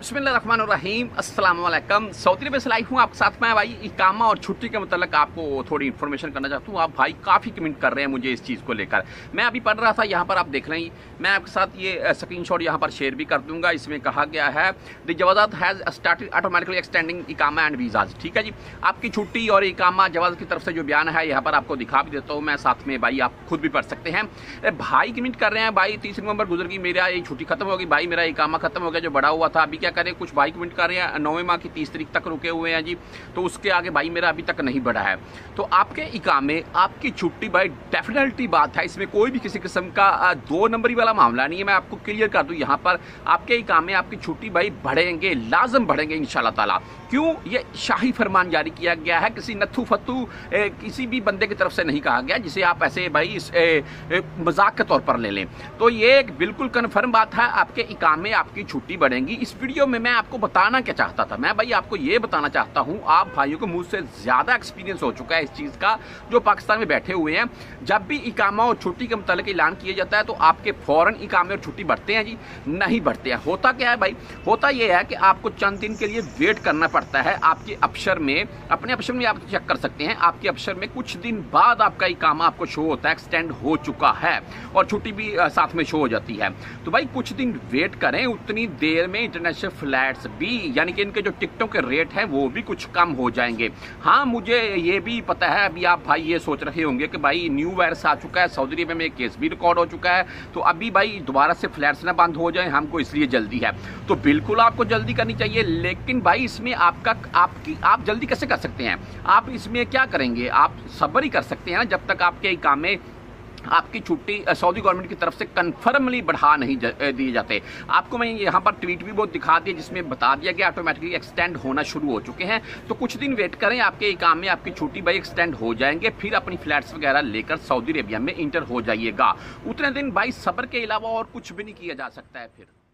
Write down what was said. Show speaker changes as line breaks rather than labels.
बिस्मिल्लाहिर्रहमानिर्रहीम अस्सलाम वालेकुम। सऊदी अरब से लाइव हूँ आपके साथ। मैं भाई इकामा और छुट्टी के मतलब आपको थोड़ी इन्फॉर्मेशन करना चाहता हूँ। आप भाई काफ़ी कमेंट कर रहे हैं मुझे इस चीज़ को लेकर। मैं अभी पढ़ रहा था, यहाँ पर आप देख रहे हैं, मैं आपके साथ ये स्क्रीनशॉट यहाँ पर शेयर भी कर दूंगा। इसमें कहा गया है the Jawazat has started automatically extending iqama and visas. ठीक है जी, आपकी छुट्टी और इकामा जवाज़ की तरफ से जो बयान है यहाँ पर आपको दिखा भी देता हूँ मैं, साथ में भाई आप खुद भी पढ़ सकते हैं। भाई कमेंट कर रहे हैं, भाई 30 नवंबर गुजर गई, मेरा ये छुट्टी खत्म हो गई, भाई मेरा इकामा खत्म हो गया जो बड़ा हुआ था, अभी क्या करें। कुछ भाई कमेंट कर रहे हैं 9वें माह की 30 तारीख तक रुके हुए हैं जी, तो उसके आगे भाई मेरा अभी तक नहीं बढ़ा है। तो आपके इकामे आपकी छुट्टी भाई डेफिनेटली बात है, इसमें कोई भी किसी किस्म का 2 नंबरी वाला मामला नहीं है। मैं आपको क्लियर कर दूं, यहाँ पर आपके इकामे आपकी छुट्टी भाई बढ़ेंगे, लाजम बढ़ेंगे इंशाल्लाह ताला। क्यों? ये शाही फरमान जारी किया गया है, किसी नथु फतू किसी भी बंदे की तरफ से नहीं कहा गया जिसे आप ऐसे भाई मजाक के तौर पर ले लें। तो ये एक बिल्कुल कन्फर्म बात है, आपके इकामे आपकी छुट्टी बढ़ेंगी। इस वीडियो में मैं आपको बताना क्या चाहता था, मैं भाई आपको ये बताना चाहता हूँ, आप भाइयों को मुझसे ज्यादा एक्सपीरियंस हो चुका है इस चीज का, जो पाकिस्तान में बैठे हुए हैं। जब भी इकामा और छुट्टी के मुतालिक ऐलान किया जाता है तो आपके फौरन इकामे और छुट्टी बढ़ते हैं जी? नहीं बढ़ते हैं। होता क्या है भाई? होता यह है कि आपको चंद दिन के लिए वेट करना पड़ता है। आपके अफसर में, अपने अफसर में आप चेक कर सकते हैं, आपके अफसर में कुछ दिन बाद आपका इकामा आपको शो होता है एक्सटेंड हो चुका है, और छुट्टी भी साथ में शो हो जाती है। तो भाई कुछ दिन वेट करें, उतनी देर में इंटरनेशनल फ्लाइट्स भी, यानी कि इनके जो टिकटों के रेट हैं वो भी कुछ कम हो जाएंगे। हाँ, मुझे ये भी पता है, अभी आप भाई ये सोच रहे होंगे कि भाई न्यू वायरस आ चुका है, सऊदी अरब में केस भी रिकॉर्ड हो चुका है, तो अभी भाई दोबारा से फ्लाइट्स ना बंद हो जाए, हमको इसलिए जल्दी है। तो बिल्कुल आपको जल्दी करनी चाहिए, लेकिन भाई इसमें आप जल्दी कैसे कर सकते हैं? आप इसमें क्या करेंगे? आप सब्र ही कर सकते हैं ना, जब तक आपके इकामे आपकी छुट्टी सऊदी गवर्नमेंट की तरफ से कन्फर्मली बढ़ा नहीं दिए जाते। आपको मैं यहाँ पर ट्वीट भी बहुत दिखा दिया जिसमें बता दिया गया ऑटोमेटिकली एक्सटेंड होना शुरू हो चुके हैं। तो कुछ दिन वेट करें, आपके इकामे आपकी छुट्टी भाई एक्सटेंड हो जाएंगे, फिर अपनी फ्लैट्स वगैरह लेकर सऊदी अरेबिया में इंटर हो जाइएगा। उतने दिन भाई सब्र के अलावा और कुछ भी नहीं किया जा सकता है फिर।